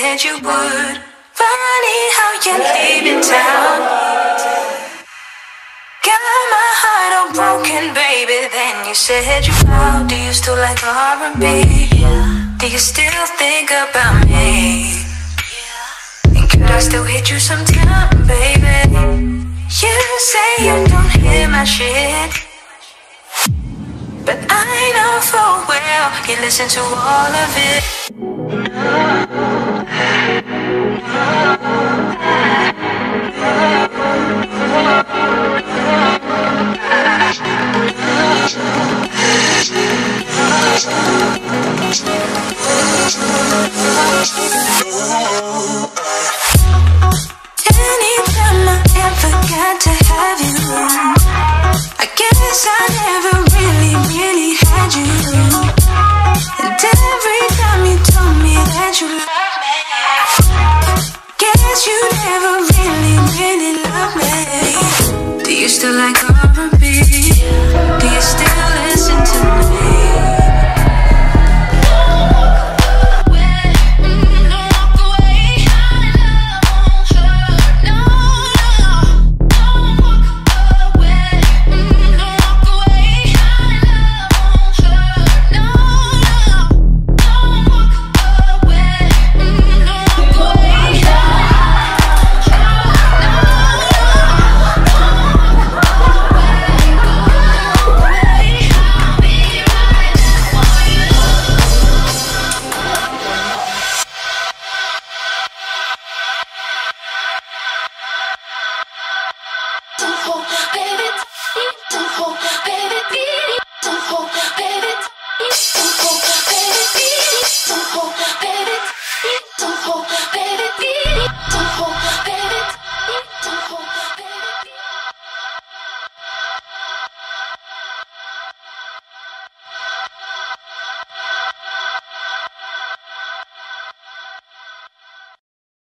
said you would. Funny how you're leaving town. Got my heart all broken, baby. Then you said you found. Do you still like R&B? Do you still think about me? And could I still hit you sometime, baby? You say you don't hear my shit, but I know full well you listen to all of it. Anytime I ever got to have you, I guess I never really had you. And every time you told me that you love me, guess you never really loved me. Do you still like